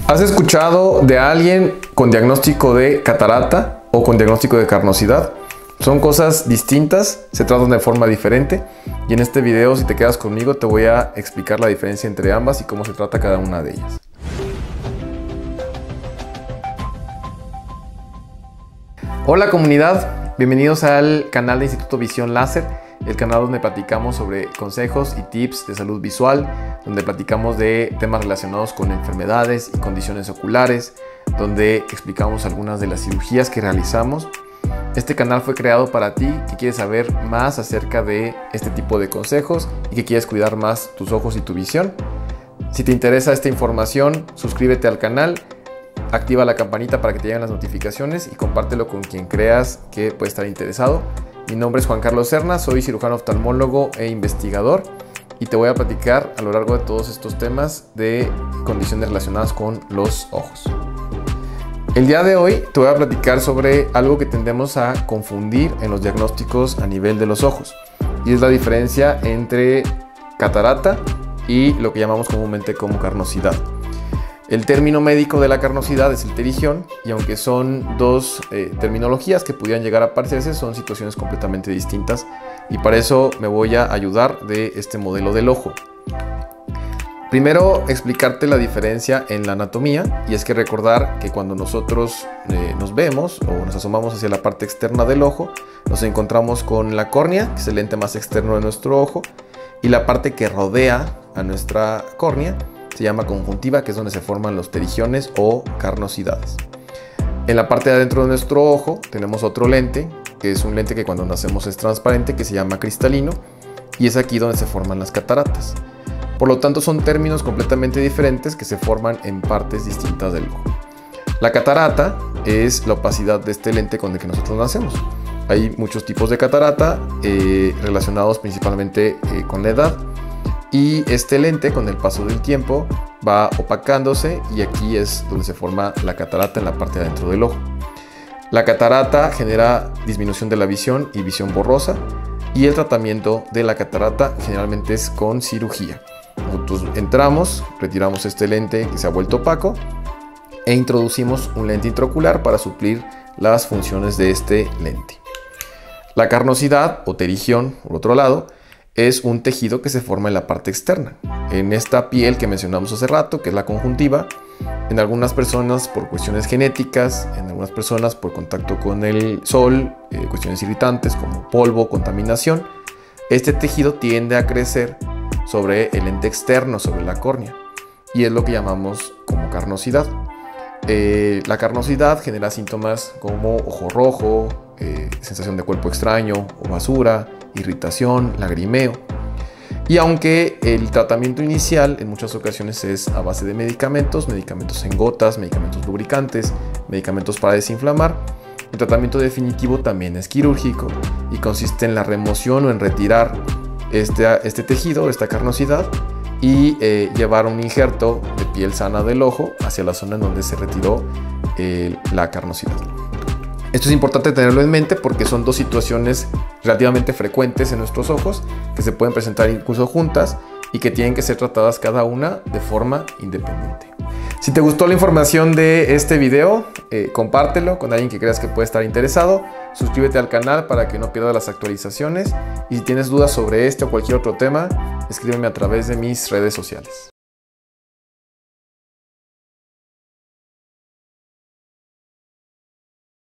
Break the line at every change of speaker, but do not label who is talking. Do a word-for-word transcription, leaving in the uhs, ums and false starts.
¿Has escuchado de alguien con diagnóstico de catarata o con diagnóstico de carnosidad? Son cosas distintas, se tratan de forma diferente y en este video, si te quedas conmigo, te voy a explicar la diferencia entre ambas y cómo se trata cada una de ellas. Hola comunidad, bienvenidos al canal de Instituto Visión Láser, el canal donde platicamos sobre consejos y tips de salud visual, donde platicamos de temas relacionados con enfermedades y condiciones oculares, donde explicamos algunas de las cirugías que realizamos. Este canal fue creado para ti que quieres saber más acerca de este tipo de consejos y que quieres cuidar más tus ojos y tu visión. Si te interesa esta información, suscríbete al canal, activa la campanita para que te lleguen las notificaciones y compártelo con quien creas que puede estar interesado. Mi nombre es Juan Carlos Serna, soy cirujano oftalmólogo e investigador y te voy a platicar a lo largo de todos estos temas de condiciones relacionadas con los ojos. El día de hoy te voy a platicar sobre algo que tendemos a confundir en los diagnósticos a nivel de los ojos y es la diferencia entre catarata y lo que llamamos comúnmente como carnosidad. El término médico de la carnosidad es el pterigión y aunque son dos eh, terminologías que pudieran llegar a parecerse, son situaciones completamente distintas y para eso me voy a ayudar de este modelo del ojo. Primero, explicarte la diferencia en la anatomía y es que recordar que cuando nosotros eh, nos vemos o nos asomamos hacia la parte externa del ojo, nos encontramos con la córnea, que es el lente más externo de nuestro ojo, y la parte que rodea a nuestra córnea se llama conjuntiva, que es donde se forman los pterigiones o carnosidades. En la parte de adentro de nuestro ojo tenemos otro lente, que es un lente que cuando nacemos es transparente, que se llama cristalino, y es aquí donde se forman las cataratas. Por lo tanto, son términos completamente diferentes que se forman en partes distintas del ojo. La catarata es la opacidad de este lente con el que nosotros nacemos. Hay muchos tipos de catarata eh, relacionados principalmente eh, con la edad. Y este lente con el paso del tiempo va opacándose y aquí es donde se forma la catarata en la parte de adentro del ojo. La catarata genera disminución de la visión y visión borrosa y el tratamiento de la catarata generalmente es con cirugía. Nosotros entramos, retiramos este lente que se ha vuelto opaco e introducimos un lente intraocular para suplir las funciones de este lente. La carnosidad o pterigión, por otro lado, es un tejido que se forma en la parte externa. En esta piel que mencionamos hace rato, que es la conjuntiva, en algunas personas por cuestiones genéticas, en algunas personas por contacto con el sol, eh, cuestiones irritantes como polvo, contaminación, este tejido tiende a crecer sobre el lente externo, sobre la córnea, y es lo que llamamos como carnosidad. Eh, la carnosidad genera síntomas como ojo rojo, eh, sensación de cuerpo extraño o basura, irritación, lagrimeo. Y aunque el tratamiento inicial en muchas ocasiones es a base de medicamentos, medicamentos en gotas, medicamentos lubricantes, medicamentos para desinflamar, el tratamiento definitivo también es quirúrgico y consiste en la remoción o en retirar este, este tejido, esta carnosidad, y eh, llevar un injerto de piel sana del ojo hacia la zona en donde se retiró eh, la carnosidad. Esto es importante tenerlo en mente porque son dos situaciones relativamente frecuentes en nuestros ojos que se pueden presentar incluso juntas y que tienen que ser tratadas cada una de forma independiente. Si te gustó la información de este video, eh, compártelo con alguien que creas que puede estar interesado. Suscríbete al canal para que no pierdas las actualizaciones y si tienes dudas sobre este o cualquier otro tema, escríbeme a través de mis redes sociales.